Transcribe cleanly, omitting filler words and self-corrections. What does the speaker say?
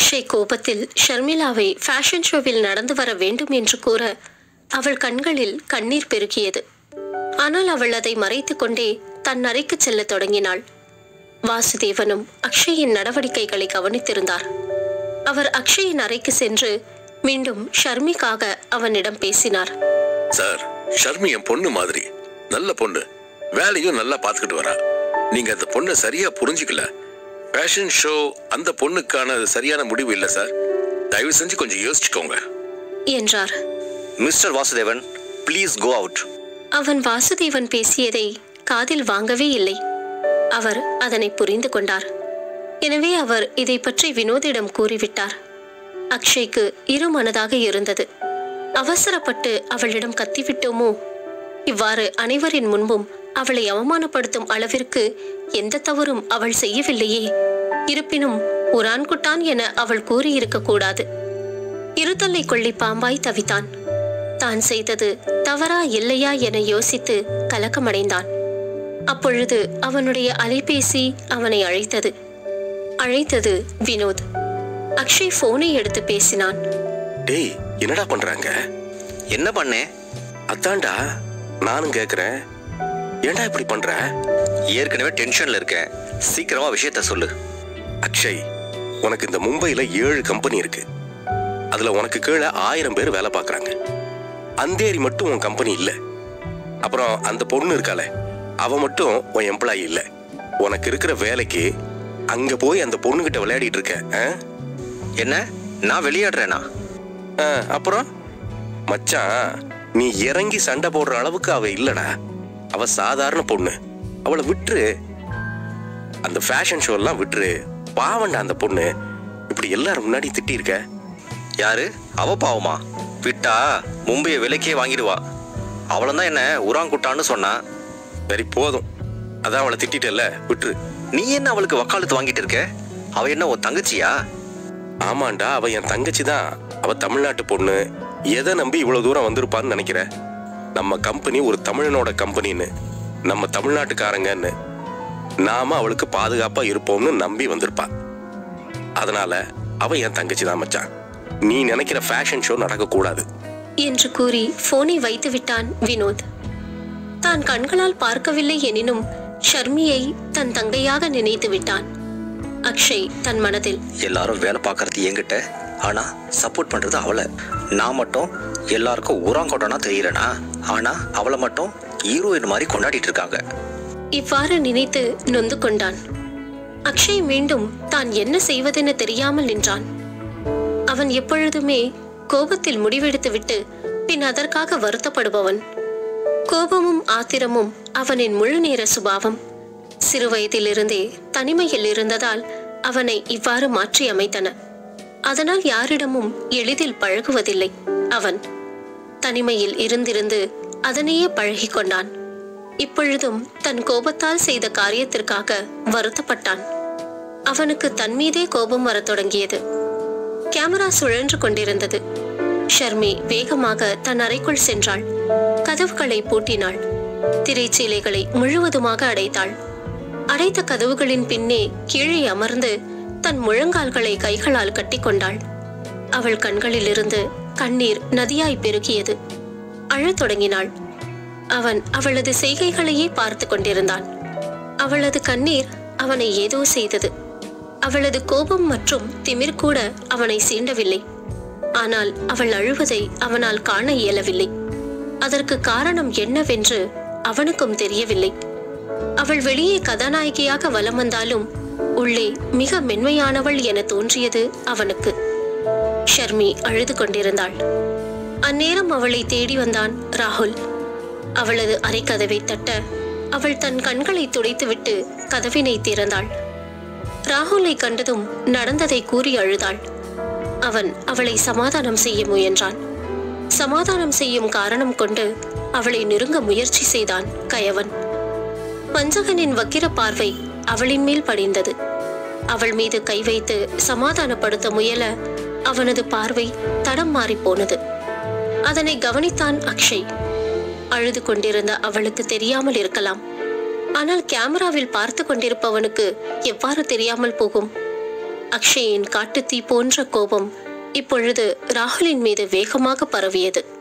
அக்ஷய் கோபத்தில் ஷர்மிளாவை ஃபேஷன் ஷோவில் நடந்து வர வேண்டும் என்று கூற அவள் கண்களில் கண்ணீர் பெருகியது. ஆனால் அவள் அதை மறைத்துக் கொண்டே தன் அறைக்கு செல்ல தொடங்கினாள். வாசுதேவனும் அக்ஷயின் நடவடிக்கைகளை கவனித்திருந்தார். அவர் அக்ஷயின் அறைக்கு சென்று மீண்டும் ஷர்மிக்காக அவனிடம் பேசினார். சார், ஷர்மி என் பொண்ணு மாதிரி, நல்ல பொண்ணு, வேலையும் நல்லா பார்த்துக்கிட்டு வரா. நீங்க அந்த பொண்ணை சரியா புரிஞ்சுக்கல. ஃபேஷன் ஷோ அந்த பொண்ணுக்கான சரியான முடிவு இல்லை சார். தயவு செஞ்சு கொஞ்சம் யோசிச்சுக்கோங்க என்றார். Mister Vasudevan, please go out. அவன் வாசுதேவன் பேசியதை காதில் வாங்கவே இல்லை. அவர் அதனை புரிந்து கொண்டார். எனவே அவர் இதை பற்றி வினோதிடம் கூறிவிட்டார். அக்ஷய்க்கு இருமனதாக இருந்தது. அவசரப்பட்டு அவளிடம் கத்திவிட்டோமோ? இவ்வாறு அனைவரின் முன்பும் அவளை அவமானப்படுத்தும் அளவிற்கு எந்த தவறும் அவள் செய்யவில்லையே. இருப்பினும் உரான்குட்டான் என அவள் கூறியிருக்க கூடாது. இருதலை கொள்ளி பாம்பாய் தவித்தான். தான் செய்தது தவறா இல்லையா என யோசித்து கலக்கமடைந்தான். அப்பொழுது அவனுடைய அலைபேசி அவனை அழைத்தது வினோத். அக்ஷய் போனை எடுத்து பேசினான். டேய், என்னடா பண்றாங்க? என்ன பண்ணே? அதான்டா நானும் கேக்குறேன். ஏன்டா இப்படி பண்ற? ஏற்கனவே டென்ஷன்ல இருக்கேன். சீக்கிரமா விஷயத்த சொல்லு. அக்ஷய், உனக்கு இந்த மும்பைல 7 கம்பெனி இருக்கு. அதுல உனக்கு கீழே 1000 பேர் வேலை பார்க்கறாங்க. அந்தேரி மட்டும் உன் கம்பெனி இல்ல. அப்புறம் அந்த பொண்ணு இருக்காளே, அவ மட்டும் உன் எம்ப்ளாயி இல்ல. உனக்கு இருக்கிற வேலைக்கு அங்க போய் அந்த பொண்ணுகிட்ட விளையாடிட்டு இருக்க. என்ன, நான் விளையாடுறேனா? அப்புறம் மச்சான், நீ இறங்கி சண்டை போடுற அளவுக்கு அவ இல்லடா. அவ சாதாரண பொண்ணு. அவளை விட்டுரு. அந்த ஃபேஷன் ஷோ எல்லாம் விட்டுரு. பாவண்டா அந்த பொண்ணு. இப்படி எல்லாரும் முன்னாடி திட்டி இருக்க. யாரு அவ? பாவமா? விட்டா மும்பைய விலைக்கே வாங்கிடுவா. அவளதான் என்ன உராங்குட்டான்னு சொன்னா. சரி போதும், அதான் அவளை திட்டிட்டல்ல, விட்டுரு. நீ என்ன அவளுக்கு வக்காலத்து வாங்கிட்டு இருக்க? அவ என்ன உன் தங்கச்சியா? ஆமாண்டா, அவ என் தங்கச்சி தான். அவ தமிழ்நாட்டு பொண்ணு. எதை நம்பி இவ்வளவு தூரம் வந்திருப்பான்னு நினைக்கிற? நம்ம கம்பெனி ஒரு தமிழனோட கம்பெனின்னு, நம்ம தமிழ்நாட்டுக்காரங்கன்னு, நாம அவளுக்கு பாதுகாப்பா இருப்போம்னு நம்பி வந்திருப்பா. அதனால அவ என் தங்கச்சி தான் மச்சான். நீ நினைக்கிற ஃபேஷன் ஷோ நடக்க கூடாது என்று கூறி போனை வைத்து விட்டான் வினோத். தான் கண்களால் பார்க்கவில்லை எனினும் ஷர்மியை தன் தங்கையாக நினைத்து விட்டான். அக்ஷய் தன் மனதில், எல்லாரும் வேலை பார்க்கறது என்கிட்ட, ஆனா சப்போர்ட் பண்றது அவளை. நான் மட்டும் எல்லாருக்கும் ஊராங்கோட்டனா தெரியறனா, ஆனா அவளை மட்டும் ஹீரோயின் மாதிரி கொண்டாடிட்டு இருக்காங்க. இவ்வாறு நினைத்து நொந்து கொண்டான். அக்ஷய் மீண்டும் தான் என்ன செய்வதென தெரியாமல் நின்றான். அவன் எப்பொழுதுமே கோபத்தில் முடிவெடுத்து விட்டு பின் அதற்காக வருத்தப்படுபவன். கோபமும் ஆத்திரமும் அவனின் முழு நேர சுபாவம். சிறுவயதிலிருந்தே தனிமையில் இருந்ததால் அவனை இவ்வாறு மாற்றி அமைத்தன. அதனால் யாரிடமும் எளிதில் பழகுவதில்லை. அவன் தனிமையில் இருந்திருந்து அதனையே பழகி கொண்டான். இப்பொழுதும் தன் கோபத்தால் செய்த காரியத்திற்காக வருத்தப்பட்டான். அவனுக்கு தன் மீதே கோபம் வரத் தொடங்கியது. கேமரா சுழன்று கொண்டிருந்தது. ஷர்மி வேகமாக தன் அறைக்குள் சென்றாள். கதவுகளை பூட்டினாள். திரைச்சீலைகளை முழுவதுமாக அடைத்தாள். அடைத்த கதவுகளின் பின்னே கீழே அமர்ந்து தன் முழங்கால்களை கைகளால் கட்டிக்கொண்டாள். அவள் கண்களிலிருந்து கண்ணீர் நதியாய் பெருகியது. அழத் தொடங்கினாள். அவன் அவளது செய்கைகளையே பார்த்து கொண்டிருந்தான். அவளது கண்ணீர் அவனை ஏதோ செய்தது. அவளது கோபம் மற்றும் திமிர் கூட அவனை சீண்டவில்லை. ஆனால் அவள் அழுவதை அவனால் காண இயலவில்லை. அதற்கு காரணம் என்னவென்று அவனுக்கும் தெரியவில்லை. அவள் வெளியே கதாநாயகியாக வலம் வந்தாலும் உள்ளே மிக மென்மையானவள் என தோன்றியது அவனுக்கு. ஷர்மி அழுது கொண்டிருந்தாள். அந்நேரம் அவளை தேடி வந்தான் ராகுல். அவளது அறை கதவை தட்ட அவள் தன் கண்களை துடைத்துவிட்டு கதவினை திறந்தாள். ராகுலை கண்டதும் நடந்ததை கூறி அழுதாள். அவன் அவளை சமாதானம் செய்ய முயன்றான். சமாதானம் செய்யும் காரணம் கொண்டு அவளை நெருங்க முயற்சி செய்தான் கயவன். வஞ்சகனின் வக்கிர பார்வை அவளின் மேல் படிந்தது. அவள் மீது கை வைத்து சமாதானப்படுத்த முயல அவனது பார்வை தடம் மாறி போனது. அதனை கவனித்தான் அக்ஷய். அழுது கொண்டிருந்த அவளுக்கு தெரியாமல் இருக்கலாம். ஆனால் கேமராவில் பார்த்து கொண்டிருப்பவனுக்கு எவ்வாறு தெரியாமல் போகும்? அக்ஷயின் காட்டுத்தீ போன்ற கோபம் இப்பொழுது ராகுலின் மீது வேகமாக பரவியது.